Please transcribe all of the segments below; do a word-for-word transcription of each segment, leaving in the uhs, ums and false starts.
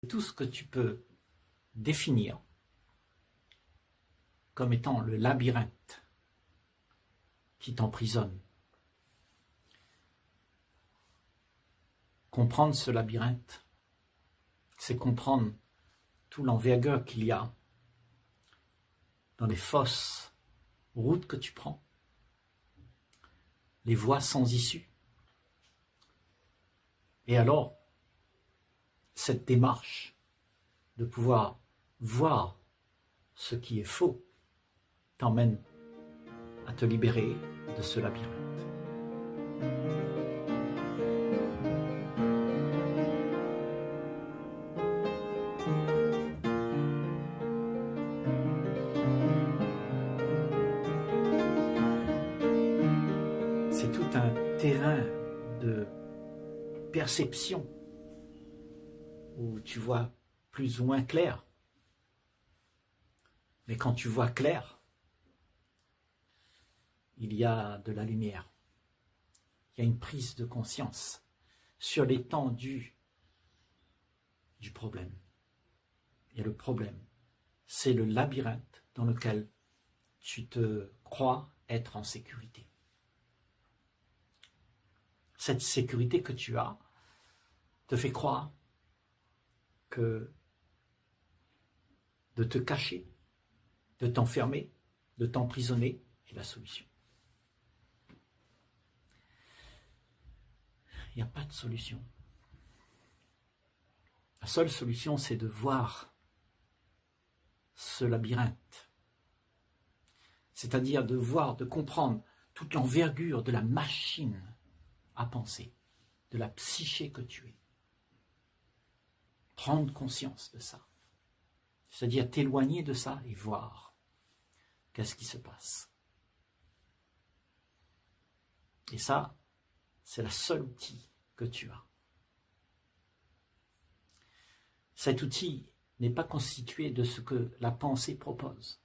tout ce que tu peux définir comme étant le labyrinthe qui t'emprisonne. Comprendre ce labyrinthe, c'est comprendre tout l'envergure qu'il y a dans les fausses routes que tu prends, les voies sans issue. Et alors, cette démarche de pouvoir voir ce qui est faux t'emmène à te libérer de ce labyrinthe. C'est tout un terrain de perception où tu vois plus ou moins clair. Mais quand tu vois clair, il y a de la lumière. Il y a une prise de conscience sur l'étendue du problème. Et le problème, c'est le labyrinthe dans lequel tu te crois être en sécurité. Cette sécurité que tu as te fait croire que de te cacher, de t'enfermer, de t'emprisonner est la solution. Il n'y a pas de solution. La seule solution, c'est de voir ce labyrinthe. C'est-à-dire de voir, de comprendre toute l'envergure de la machine à penser, de la psyché que tu es. Prendre conscience de ça. C'est-à-dire t'éloigner de ça et voir qu'est-ce qui se passe. Et ça, c'est le seul outil que tu as. Cet outil n'est pas constitué de ce que la pensée propose.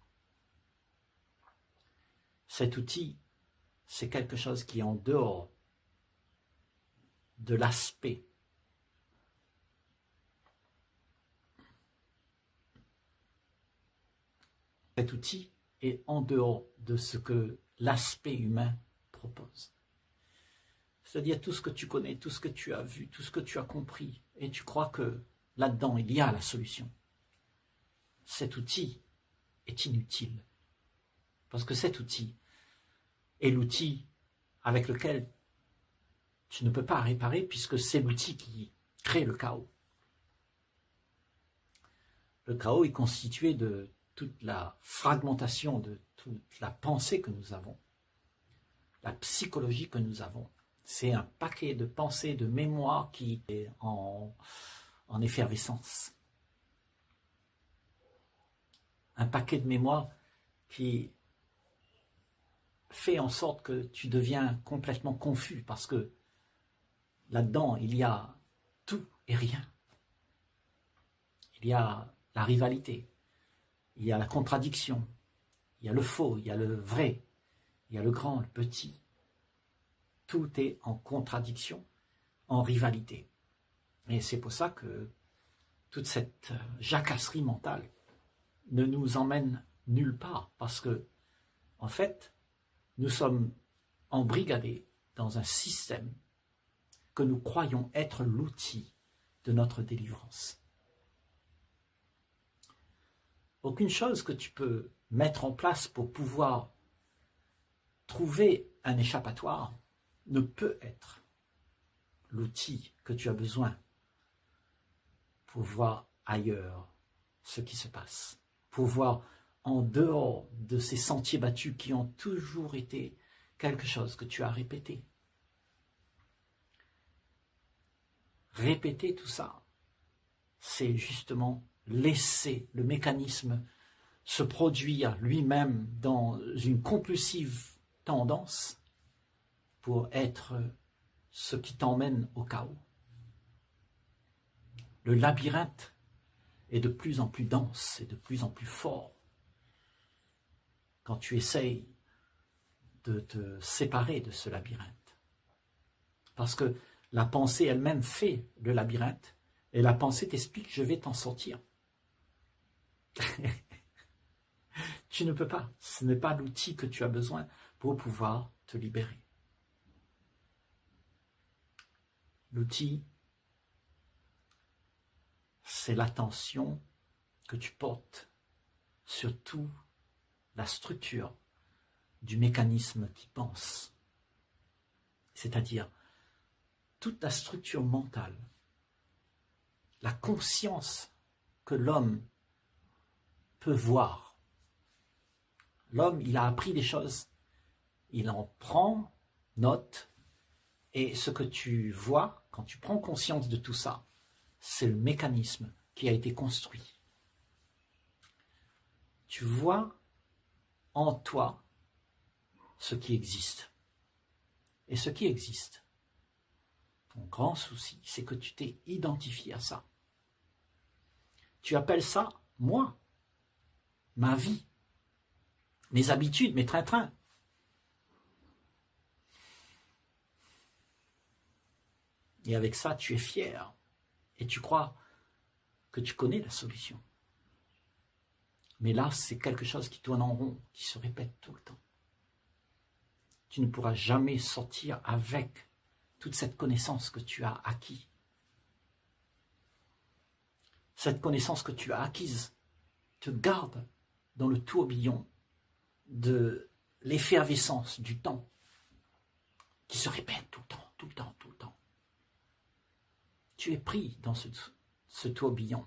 Cet outil, c'est quelque chose qui est en dehors de l'aspect Cet outil est en dehors de ce que l'aspect humain propose. C'est-à-dire tout ce que tu connais, tout ce que tu as vu, tout ce que tu as compris, et tu crois que là-dedans, il y a la solution. Cet outil est inutile. Parce que cet outil est l'outil avec lequel tu ne peux pas réparer, puisque c'est l'outil qui crée le chaos. Le chaos est constitué de toute la fragmentation, de toute la pensée que nous avons, la psychologie que nous avons. C'est un paquet de pensées, de mémoires qui est en, en effervescence. Un paquet de mémoires qui fait en sorte que tu deviens complètement confus parce que là-dedans, il y a tout et rien. Il y a la rivalité, il y a la contradiction, il y a le faux, il y a le vrai, il y a le grand, le petit. Tout est en contradiction, en rivalité. Et c'est pour ça que toute cette jacasserie mentale ne nous emmène nulle part, parce que, en fait, nous sommes embrigadés dans un système que nous croyons être l'outil de notre délivrance. Aucune chose que tu peux mettre en place pour pouvoir trouver un échappatoire ne peut être l'outil que tu as besoin pour voir ailleurs ce qui se passe, pour voir en dehors de ces sentiers battus qui ont toujours été quelque chose que tu as répété. Répéter tout ça, c'est justement laisser le mécanisme se produire lui-même dans une compulsive tendance pour être ce qui t'emmène au chaos. Le labyrinthe est de plus en plus dense et de plus en plus fort. Quand tu essayes de te séparer de ce labyrinthe. Parce que la pensée elle-même fait le labyrinthe, Et la pensée t'explique, je vais t'en sortir. Tu ne peux pas. Ce n'est pas l'outil que tu as besoin pour pouvoir te libérer. L'outil, c'est l'attention que tu portes sur toute la structure du mécanisme qui pense. C'est-à-dire toute la structure mentale, la conscience que l'homme peut voir. L'homme, il a appris des choses, il en prend note, et ce que tu vois, quand tu prends conscience de tout ça, c'est le mécanisme qui a été construit. Tu vois en toi ce qui existe. Et ce qui existe, ton grand souci, c'est que tu t'es identifié à ça. Tu appelles ça moi, ma vie, mes habitudes, mes train-train. Et avec ça, tu es fier. Et tu crois que tu connais la solution. Mais là, c'est quelque chose qui tourne en rond, qui se répète tout le temps. Tu ne pourras jamais sortir avec toute cette connaissance que tu as acquise. Cette connaissance que tu as acquise te garde dans le tourbillon de l'effervescence du temps qui se répète tout le temps, tout le temps, tout le temps. Tu es pris dans ce, ce tourbillon.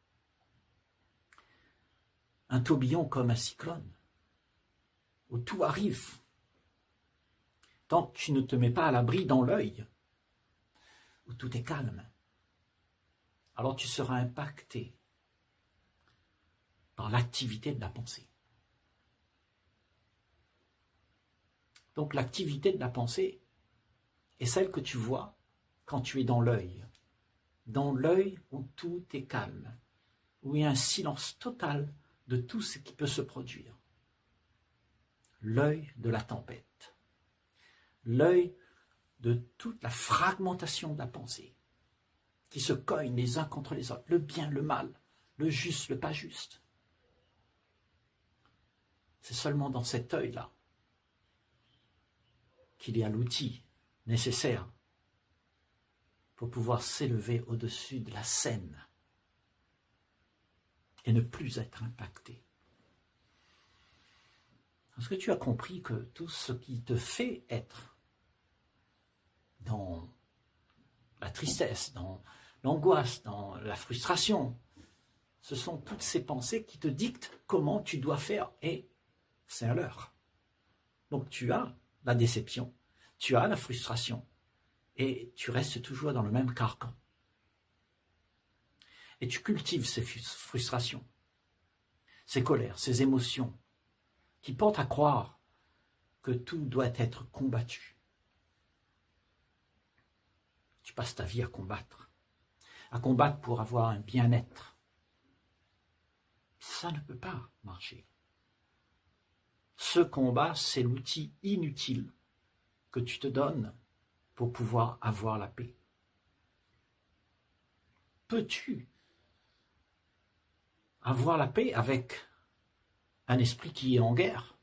Un tourbillon comme un cyclone, où tout arrive. Tant que tu ne te mets pas à l'abri dans l'œil, où tout est calme, alors tu seras impacté par l'activité de la pensée. Donc l'activité de la pensée est celle que tu vois quand tu es dans l'œil. Dans l'œil où tout est calme, où il y a un silence total de tout ce qui peut se produire. L'œil de la tempête. L'œil de toute la fragmentation de la pensée, qui se cognent les uns contre les autres, le bien, le mal, le juste, le pas juste. C'est seulement dans cet œil-là qu'il y a l'outil nécessaire pour pouvoir s'élever au-dessus de la scène et ne plus être impacté. Est-ce que tu as compris que tout ce qui te fait être dans la tristesse, dans l'angoisse, dans la frustration, ce sont toutes ces pensées qui te dictent comment tu dois faire, et c'est un leurre. Donc tu as la déception, tu as la frustration, et tu restes toujours dans le même carcan. Et tu cultives ces frustrations, ces colères, ces émotions, qui portent à croire que tout doit être combattu. Tu passes ta vie à combattre, à combattre pour avoir un bien-être. Ça ne peut pas marcher. Ce combat, c'est l'outil inutile que tu te donnes pour pouvoir avoir la paix. Peux-tu avoir la paix avec un esprit qui est en guerre?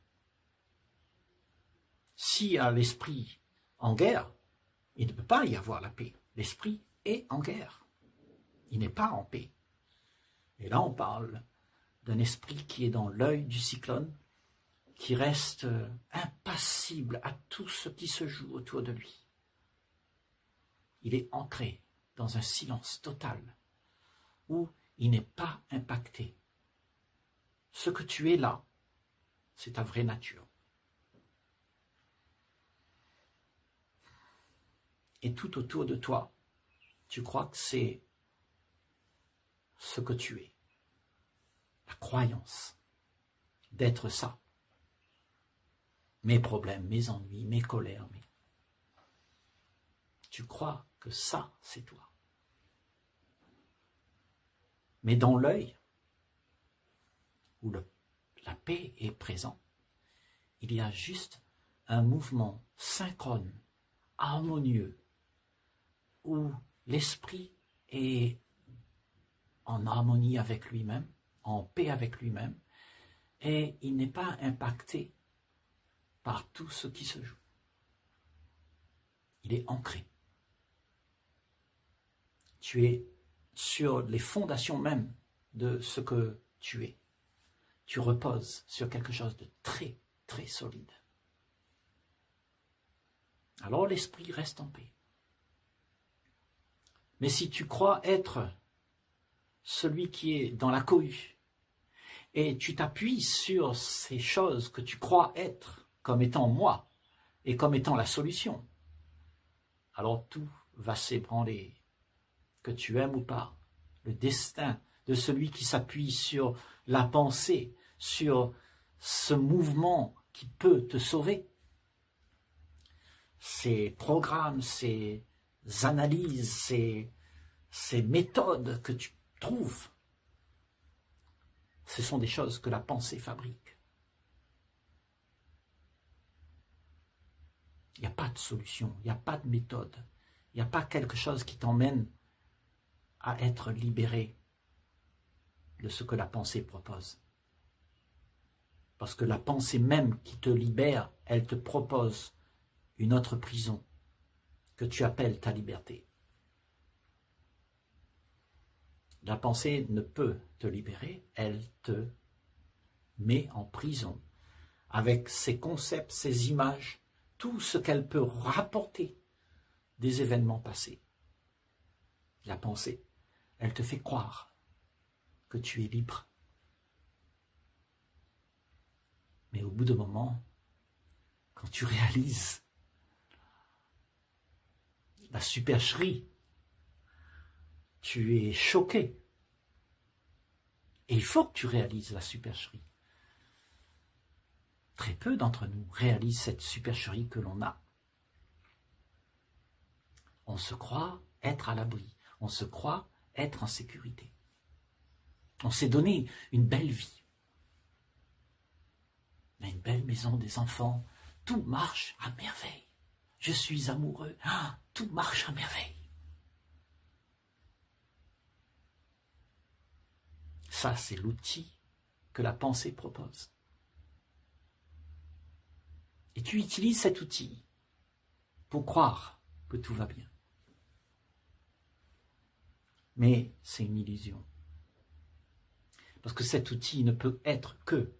Si à l'esprit en guerre, il ne peut pas y avoir la paix. L'esprit est en guerre. Il n'est pas en paix. Et là, on parle d'un esprit qui est dans l'œil du cyclone, qui reste impassible à tout ce qui se joue autour de lui. Il est ancré dans un silence total, où il n'est pas impacté. Ce que tu es là, c'est ta vraie nature. Et tout autour de toi, tu crois que c'est ce que tu es. La croyance d'être ça. Mes problèmes, mes ennuis, mes colères. Mes... Tu crois que ça, c'est toi. Mais dans l'œil, où le, la paix est présente, il y a juste un mouvement synchrone, harmonieux, où l'esprit est en harmonie avec lui-même, en paix avec lui-même, et il n'est pas impacté par tout ce qui se joue. Il est ancré. Tu es sur les fondations même de ce que tu es. Tu reposes sur quelque chose de très, très solide. Alors l'esprit reste en paix. Mais si tu crois être celui qui est dans la cohue, et tu t'appuies sur ces choses que tu crois être comme étant moi, et comme étant la solution, alors tout va s'ébranler, que tu aimes ou pas. Le destin de celui qui s'appuie sur la pensée, sur ce mouvement qui peut te sauver, ces programmes, ces analyses, ces, ces méthodes que tu trouves, ce sont des choses que la pensée fabrique. Il n'y a pas de solution, il n'y a pas de méthode, il n'y a pas quelque chose qui t'emmène à être libéré de ce que la pensée propose. Parce que la pensée même qui te libère, elle te propose une autre prison que tu appelles ta liberté. La pensée ne peut te libérer, elle te met en prison avec ses concepts, ses images, tout ce qu'elle peut rapporter des événements passés. La pensée, elle te fait croire que tu es libre. Mais au bout d'un moment, quand tu réalises la supercherie, tu es choqué. Et il faut que tu réalises la supercherie. Très peu d'entre nous réalisent cette supercherie que l'on a. On se croit être à l'abri. On se croit être en sécurité. On s'est donné une belle vie. On a une belle maison, des enfants. Tout marche à merveille. Je suis amoureux. Ah, tout marche à merveille. Ça, c'est l'outil que la pensée propose. Et tu utilises cet outil pour croire que tout va bien. Mais c'est une illusion. Parce que cet outil ne peut être que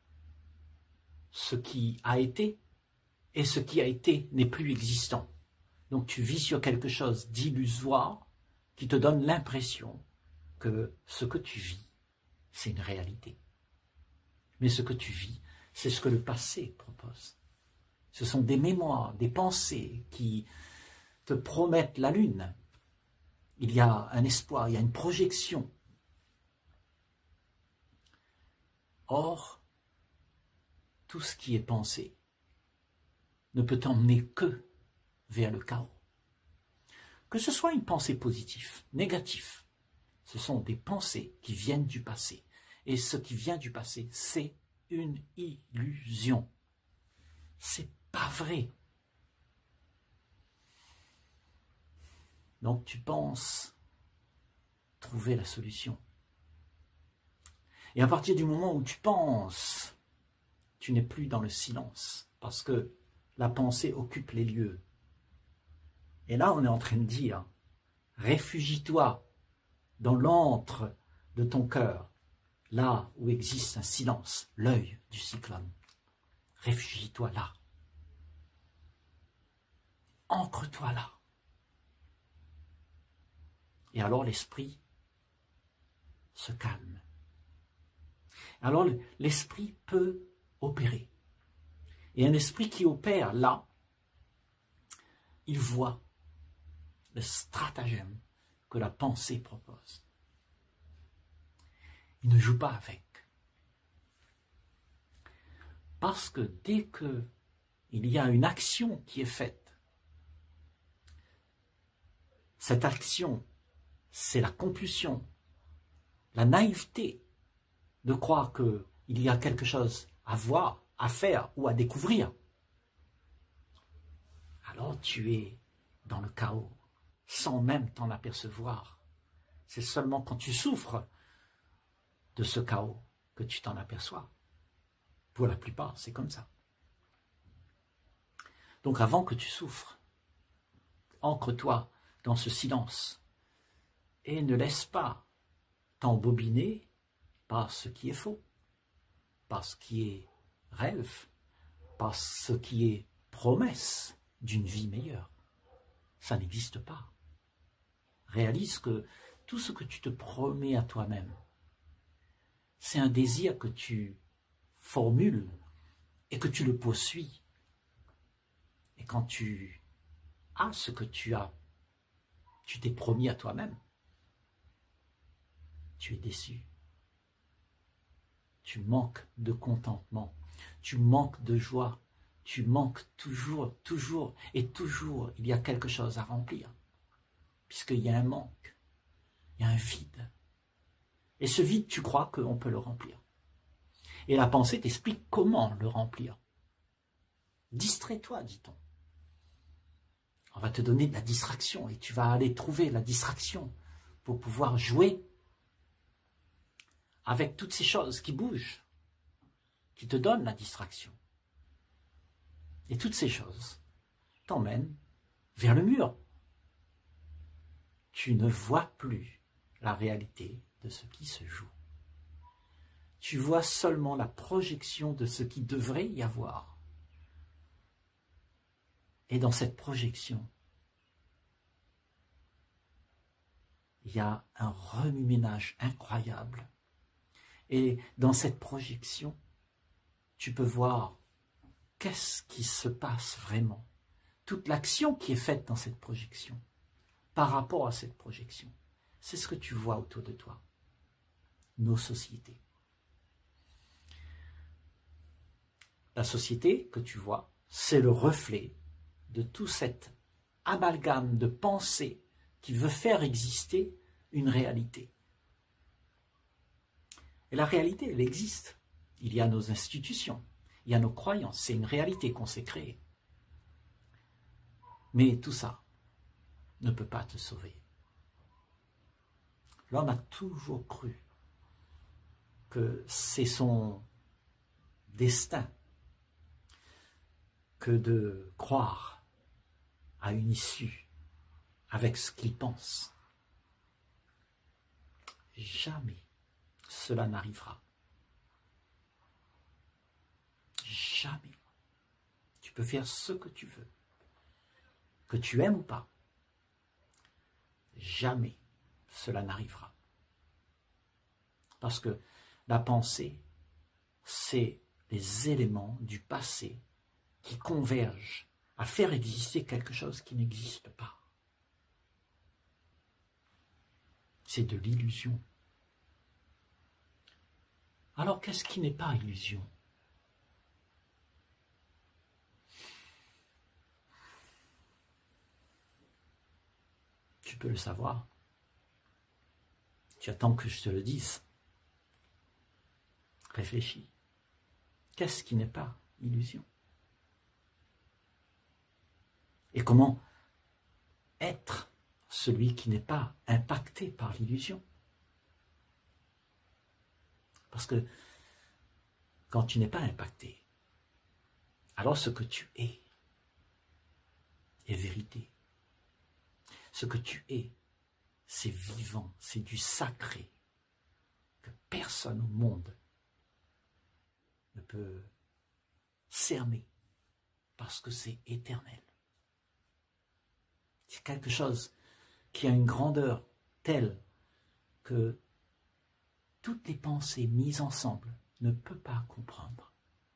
ce qui a été, et ce qui a été n'est plus existant. Donc tu vis sur quelque chose d'illusoire qui te donne l'impression que ce que tu vis, c'est une réalité. Mais ce que tu vis, c'est ce que le passé propose. Ce sont des mémoires, des pensées qui te promettent la lune. Il y a un espoir, il y a une projection. Or, tout ce qui est pensé ne peut t'emmener que vers le chaos. Que ce soit une pensée positive, négative, ce sont des pensées qui viennent du passé. Et ce qui vient du passé, c'est une illusion. C'est pas vrai. Donc tu penses trouver la solution. Et à partir du moment où tu penses, tu n'es plus dans le silence, parce que la pensée occupe les lieux. Et là, on est en train de dire, réfugie-toi dans l'antre de ton cœur, là où existe un silence, l'œil du cyclone. Réfugie-toi là. Ancre-toi là. Et alors l'esprit se calme. Alors l'esprit peut opérer. Et un esprit qui opère là, il voit le stratagème que la pensée propose. Il ne joue pas avec. Parce que dès qu'il y a une action qui est faite, cette action, c'est la compulsion, la naïveté de croire qu'il y a quelque chose à voir, à faire ou à découvrir. Alors tu es dans le chaos, sans même t'en apercevoir. C'est seulement quand tu souffres de ce chaos que tu t'en aperçois. Pour la plupart, c'est comme ça. Donc avant que tu souffres, ancre-toi dans ce silence et ne laisse pas t'embobiner par ce qui est faux, par ce qui est rêve, par ce qui est promesse d'une vie meilleure. Ça n'existe pas. Réalise que tout ce que tu te promets à toi-même, c'est un désir que tu formules et que tu le poursuis. Et quand tu as ce que tu as, tu t'es promis à toi-même, tu es déçu. Tu manques de contentement, tu manques de joie, tu manques toujours, toujours et toujours, il y a quelque chose à remplir, puisqu'il y a un manque, il y a un vide. Et ce vide, tu crois qu'on peut le remplir. Et la pensée t'explique comment le remplir. Distrais-toi, dit-on. On va te donner de la distraction et tu vas aller trouver la distraction pour pouvoir jouer avec toutes ces choses qui bougent, qui te donnent la distraction. Et toutes ces choses t'emmènent vers le mur. Tu ne vois plus la réalité de ce qui se joue. Tu vois seulement la projection de ce qui devrait y avoir. Et dans cette projection, il y a un remue-ménage incroyable. Et dans cette projection, tu peux voir qu'est-ce qui se passe vraiment. Toute l'action qui est faite dans cette projection, par rapport à cette projection, c'est ce que tu vois autour de toi. Nos sociétés. La société que tu vois, c'est le reflet de tout cet amalgame de pensée qui veut faire exister une réalité. Et la réalité, elle existe. Il y a nos institutions, il y a nos croyances, c'est une réalité qu'on s'est créée. Mais tout ça ne peut pas te sauver. L'homme a toujours cru que c'est son destin que de croire à une issue avec ce qu'il pense. Jamais cela n'arrivera. Jamais. Tu peux faire ce que tu veux, que tu aimes ou pas. Jamais cela n'arrivera. Parce que la pensée, c'est les éléments du passé qui convergent à faire exister quelque chose qui n'existe pas. C'est de l'illusion. Alors qu'est-ce qui n'est pas illusion? Tu peux le savoir. Tu attends que je te le dise. Réfléchis. Qu'est-ce qui n'est pas illusion? Et comment être celui qui n'est pas impacté par l'illusion? Parce que quand tu n'es pas impacté, alors ce que tu es est vérité. Ce que tu es, c'est vivant, c'est du sacré que personne au monde ne peut cerner parce que c'est éternel. C'est quelque chose qui a une grandeur telle que toutes les pensées mises ensemble ne peuvent pas comprendre.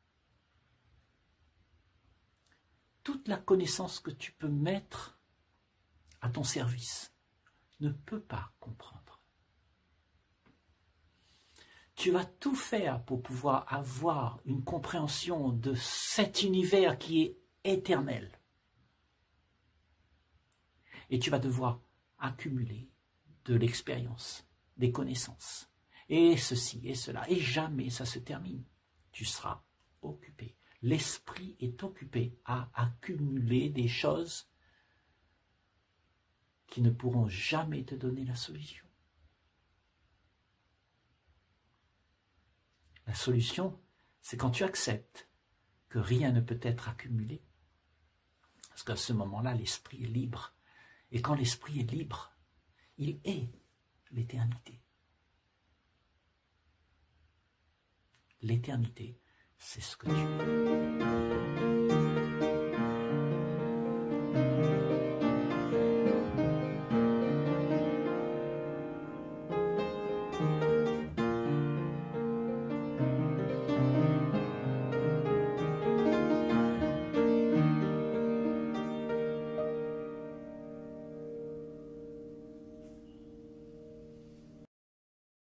Toute la connaissance que tu peux mettre à ton service ne peut pas comprendre. Tu vas tout faire pour pouvoir avoir une compréhension de cet univers qui est éternel. Et tu vas devoir accumuler de l'expérience, des connaissances, et ceci et cela, et jamais ça se termine. Tu seras occupé. L'esprit est occupé à accumuler des choses qui ne pourront jamais te donner la solution. La solution, c'est quand tu acceptes que rien ne peut être accumulé. Parce qu'à ce moment-là, l'esprit est libre. Et quand l'esprit est libre, il est l'éternité. L'éternité, c'est ce que tu es.